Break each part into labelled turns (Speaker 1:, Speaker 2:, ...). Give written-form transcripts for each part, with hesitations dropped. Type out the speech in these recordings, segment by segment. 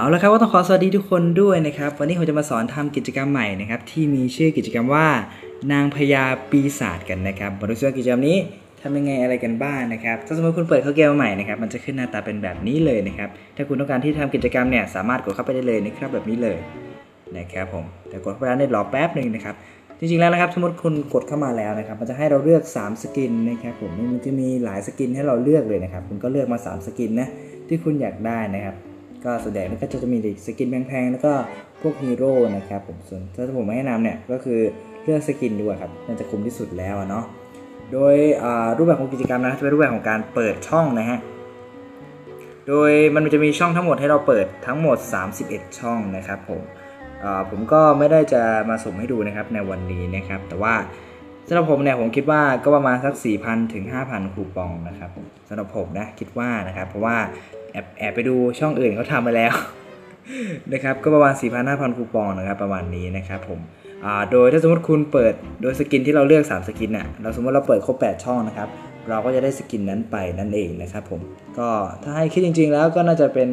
Speaker 1: เอาละครับก็ต้องขอสวัสดีทุกคนด้วยนะครับวันนี้ผมจะมาสอนทำกิจกรรมใหม่นะครับที่มีชื่อกิจกรรมว่านางพญาปีศาจกันนะครับมาดูซิว่ากิจกรรมนี้ทำยังไงอะไรกันบ้างนะครับถ้าสมมติคุณเปิดเข้าเกมใหม่นะครับมันจะขึ้นหน้าตาเป็นแบบนี้เลยนะครับถ้าคุณต้องการที่ทำกิจกรรมเนี่ยสามารถกดเข้าไปได้เลยนะครับแบบนี้เลยนะครับผมแต่กดเข้าไปแล้วเนี่ยรอแป๊บหนึ่งนะครับจริงๆแล้วนะครับสมมติคุณกดเข้ามาแล้วนะครับมันจะให้เราเลือก3สกินนะครับผมมันจะมีหลายสกินให้เราเลือกเลยนะครับคุณก็เลือกมา3สกินนะที่คุณอยากได้นะครับก็ส่วนใหญ่มันก็จะมีสกินแพงๆแล้วก็พวกฮีโร่นะครับผมส่วนถ้าผมไม่แนะนำเนี่ยก็คือเลือกสกินดีกว่าครับมันจะคุ้มที่สุดแล้วเนาะโดยรูปแบบของกิจกรรมนะจะเป็นรูปแบบของการเปิดช่องนะฮะโดยมันจะมีช่องทั้งหมดให้เราเปิดทั้งหมด31ช่องนะครับผมก็ไม่ได้จะมาสุ่มให้ดูนะครับในวันนี้นะครับแต่ว่าสำหรับผมเนี่ยผมคิดว่าก็ประมาณสัก 4,000 ถึง 5,000 คูปองนะครับผมสำหรับผมนะคิดว่านะครับเพราะว่าแอบไปดูช่องอื่นเขาทำมาแล้วนะครับก็ประมาณ 4,000-5,000 คูปองนะครับประมาณนี้นะครับผมโดยถ้าสมมติคุณเปิดโดยสกินที่เราเลือก3สกินน่ะเราสมมติเราเปิดครบ8ช่องนะครับเราก็จะได้สกินนั้นไปนั่นเองนะครับผมก็ถ้าให้คิดจริงๆแล้วก็น่าจะเป็น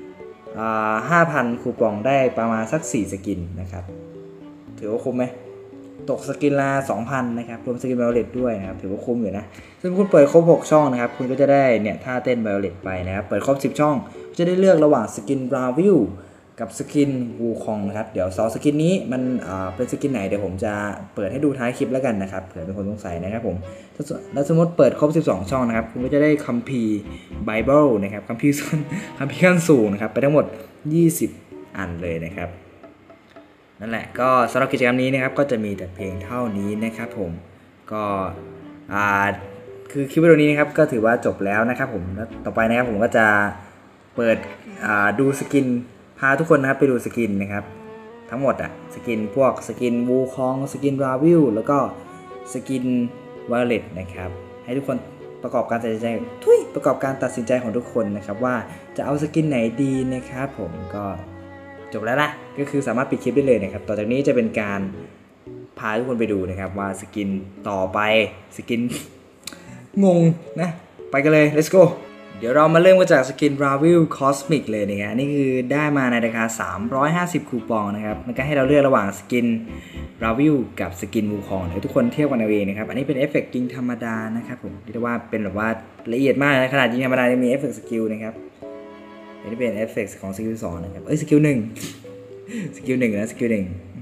Speaker 1: 5,000 คูปองได้ประมาณสัก4สกินนะครับถือว่าคุ้มไหมตกสกินละ 2,000 นะครับรวมสกินไวโอเลตด้วยนะครับถือว่าคุ้มอยู่นะซึ่งคุณเปิดครบ6ช่องนะครับคุณก็จะได้เนี่ยท่าเต้นไวโอเลตไปนะครับเปิดครบ10ช่องจะได้เลือกระหว่างสกินบราวิลกับสกินวูคองนะครับเดี๋ยว2สกินนี้มันเป็นสกินไหนเดี๋ยวผมจะเปิดให้ดูท้ายคลิปแล้วกันนะครับเผื่อเป็นคนสงสัยนะครับผมแล้วสมมติเปิดครบ12ช่องนะครับคุณก็จะได้คัมภีร์ไบเบิลนะครับคัมภีร์ขั้นสูงนะครับไปทั้งหมด20อันเลยนะครับนั่นแหละก็สำหรับกิจกรรมนี้นะครับก็จะมีแต่เพียงเท่านี้นะครับผมก็คือคลิปวิดีโอนี้นะครับก็ถือว่าจบแล้วนะครับผมแล้วต่อไปนะครับผมก็จะเปิดดูสกินพาทุกคนนะครับไปดูสกินนะครับทั้งหมดสกินพวกสกินวูคองสกินราวิลแล้วก็สกินไวโอเลตนะครับให้ทุกคนประกอบการตัดสินใจประกอบการตัดสินใจของทุกคนนะครับว่าจะเอาสกินไหนดีนะครับผมก็จบแล้วนะก็คือสามารถปิดคลิปได้เลยนะครับต่อจากนี้จะเป็นการพาทุกคนไปดูนะครับว่าสกินต่อไปสกินงงนะไปกันเลย let's go เดี๋ยวเรามาเริ่มกันจากสกิน Ravil Cosmic เลยนะครับนี่คือได้มาในราคา350คูปองนะครับมันก็ให้เราเลือกระหว่างสกิน Ravil กับสกิน Wukong เดี๋ยวทุกคนเทียบกันเอาเองนะครับอันนี้เป็นเอฟเฟกต์ยิงธรรมดานะครับผมเรียกว่าเป็นแบบว่าละเอียดมากนะขนาดยิงธรรมดายังมีเอฟเฟกต์สกิลนะครับอันนี้เป็นเอฟเฟกต์ของสกิล2นะครับสกิล1สกิล1นะสกิล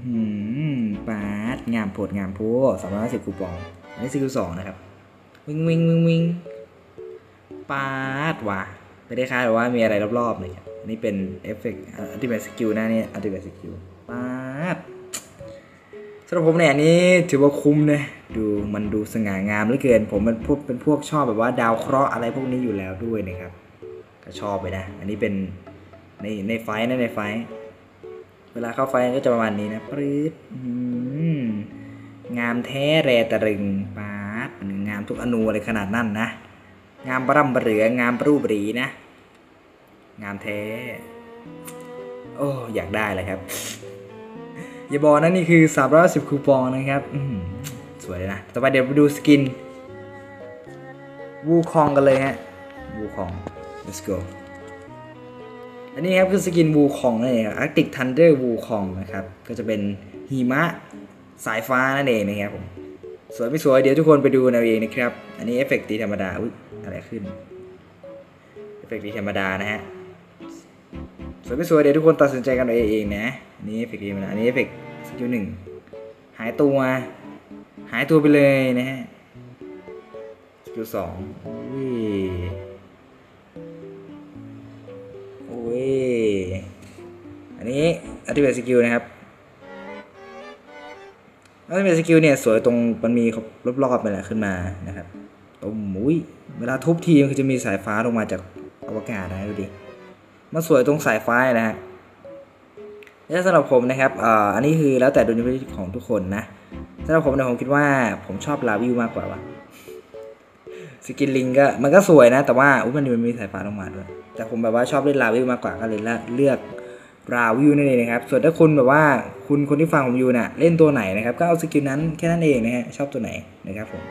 Speaker 1: 1ปาดงามโพดงามโพด350คูปองอันนี้สกิล2นะครับวิ่งปาดว่ะไม่ได้คาดว่ามีอะไรรอบๆเลยอันนี้เป็นเอฟเฟกต์อัลติเมทสกิลนะนี่อัลติเมทสกิลปาดสำหรับผมเนี่ยอันนี้ถือว่าคุ้มนะมันดูสง่างามเหลือเกินผมเป็นพวกชอบแบบว่าดาวเคราะห์อะไรพวกนี้อยู่แล้วด้วยนะครับก็ชอบไปนะอันนี้เป็นในไฟนะในไฟเวลาเข้าไฟก็จะประมาณนี้นะปรื๊ดงามแท้แรตะรึงปาดงามทุกอนูอะไรขนาดนั้นนะงามบร่ำเรืองามปรูปรีนะงามแท้โอ้อยากได้เลยครับอย่าบอกนะนี่คือ310คูปองนะครับสวยเลยนะต่อไปเดี๋ยวไปดูสกินวูคองกันเลยฮะวูคอง let's go อันนี้ครับคือสกินวูคองนั่นเองครับ Arctic Thunder วูคองนะครับก็จะเป็นหิมะสายฟ้านั่นเองนะครับผมสวยไม่สวยเดี๋ยวทุกคนไปดูเอาเองนะครับอันนี้เอฟเฟกต์ตีธรรมดาอะไรขึ้นเอฟเฟกต์ตีธรรมดานะฮะสวยไม่สวยเดี๋ยวทุกคนตัดสินใจกันเอาเองนะอันนี้เอฟเฟกต์ตีธรรมดาอันนี้เอฟเฟกต์สกิล1หายตัวไปเลยนะฮะสกิล2โอ้ยอันนี้อัลติเมทสกิลนะครับแล้วเป็นสกิลเนี่ยสวยตรงมันมีรอบๆไปแหละขึ้นมานะครับเวลาทุบทีมันจะมีสายฟ้าลงมาจากอวกาศนะดูดิมันสวยตรงสายฟ้านะฮะและสำหรับผมนะครับอันนี้คือแล้วแต่ดุลพินิจของทุกคนนะสำหรับผมเนี่ยผมคิดว่าผมชอบลาวิวมากกว่าสกินลิงก็มันก็สวยนะแต่ว่ามันมีสายฟ้าลงมาด้วยแต่ผมแบบว่าชอบเล่นลาวิวมากกว่าก็เลยเลือกราวิวนั่นเองนะครับส่วนถ้าคุณแบบว่าคนที่ฟังผมอยู่น่ะเล่นตัวไหนนะครับก็เอาสกิลนั้นแค่นั้นเองนะฮะชอบตัวไหนนะครับผม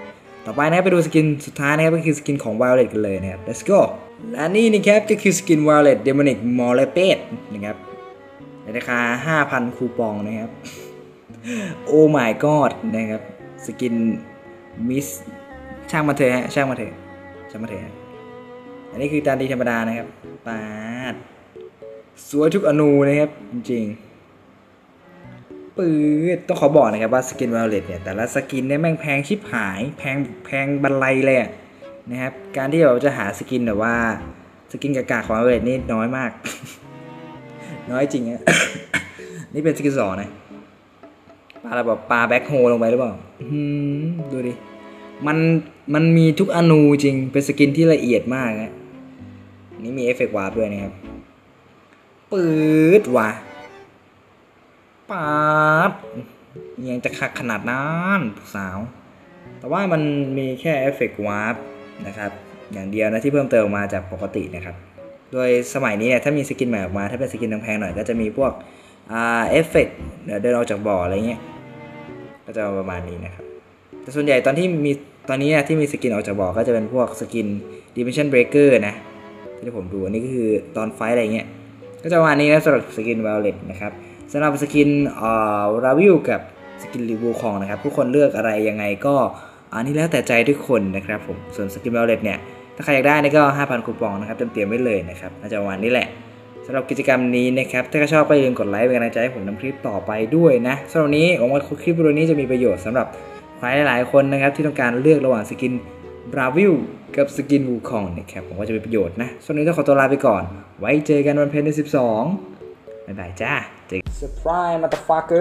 Speaker 1: ต่อไปนะครับไปดูสกินสุดท้ายนะครับก็คือสกินของ Violet กันเลยนะครับ let's go และนี่นะครับก็คือสกิน Violet Demonic Morleped นะครับในราคา 5,000 คูปองนะครับโอ้ my god นะครับสกินมิสช่างมาเถอะฮะช่างมาเถอะอันนี้คือจานดีธรรมดานะครับปาดสวยทุกอนูนะครับจริงๆปื๊ดต้องขอบอกนะครับว่าสกิน Violet เนี่ยแต่ละสกินเนี่ยแม่งแพงชิบหายแพงบรรลัยเลยนะครับการที่เราจะหาสกินแบบว่าสกินกากๆของ Violet นี่น้อยมาก น้อยจริงอะ นี่เป็นสกิน2นะปลาแบบปลาแบ็คโฮลงไปหรือเปล่าดูดิมันมีทุกอนูจริงเป็นสกินที่ละเอียดมากนะนี่มีเอฟเฟกต์วาร์ปด้วยนะครับปื๊ดว่ะป๊าบยังจะขนาดนั้นสาวแต่ว่ามันมีแค่เอฟเฟกต์วาร์ปนะครับอย่างเดียวนะที่เพิ่มเติมมาจากปกตินะครับโดยสมัยนี้เนี่ยถ้ามีสกินใหม่ออกมาถ้าเป็นสกินแพงๆหน่อยก็จะมีพวกเอฟเฟกต์เดินออกจากบ่ออะไรเงี้ยก็จะประมาณนี้นะครับแต่ส่วนใหญ่ตอนนี้ที่มีสกินออกจากบ่อก็จะเป็นพวกสกิน Dimension Breaker นะที่ผมดูอันนี้ก็คือตอนไฟอะไรเงี้ยก็จะประมาณนี้นะสำหรับสกิน Violet นะครับสำหรับสกินราวิลกับสกินรีบูคองนะครับผู้คนเลือกอะไรยังไงก็อันนี้แล้วแต่ใจทุกคนนะครับผมส่วนสกิน Violet เนี่ยถ้าใครอยากได้นี่ก็ 5,000 คูปองนะครับเตรียมไว้เลยนะครับน่าจะประมาณนี้แหละสำหรับกิจกรรมนี้นะครับถ้าชอบก็อย่าลืมกดไลค์เป็นกำลังใจให้ผมทำคลิปต่อไปด้วยนะสำหรับวันนี้หวังว่าคลิปวิดีโอนี้จะมีประโยชน์สำหรับใครหลายๆคนนะครับที่ต้องการเลือกระหว่างสกินบราวิลกับสกินวูคองนะครับผมว่าจะมีประโยชน์นะส่วนนี้ต้องขอตัวลาไปก่อนไว้เจอกันวันเพลนที่12บ๊ายบายจ้าเจอ Surprise motherfucker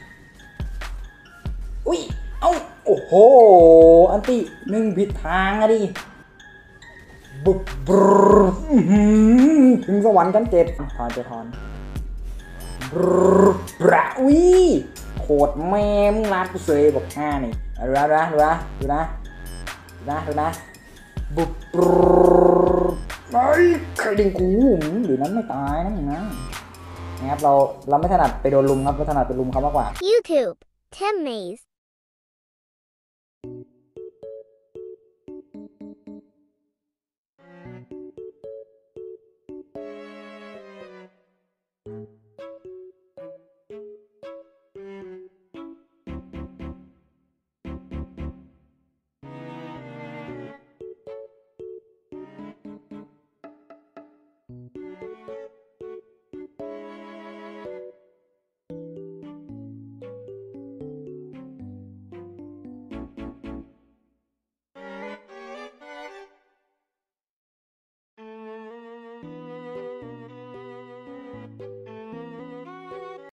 Speaker 1: อุ้ยเอ้าโอ้โหอันตี้นึ่งผิดทางอะดิบึ๊บถึงสวรรค์ชั้น7ทอนบราวิโคตรแม่มึงรัดกูเสยบอก5นี่ดูนะบุบไอ้ใครดึงกูหรือนั้นไม่ตายนะมึงนะครับเราไม่ถนัดไปโดนลุมครับเราถนัดไปลุมเขามากกว่า
Speaker 2: YouTube Tim Maze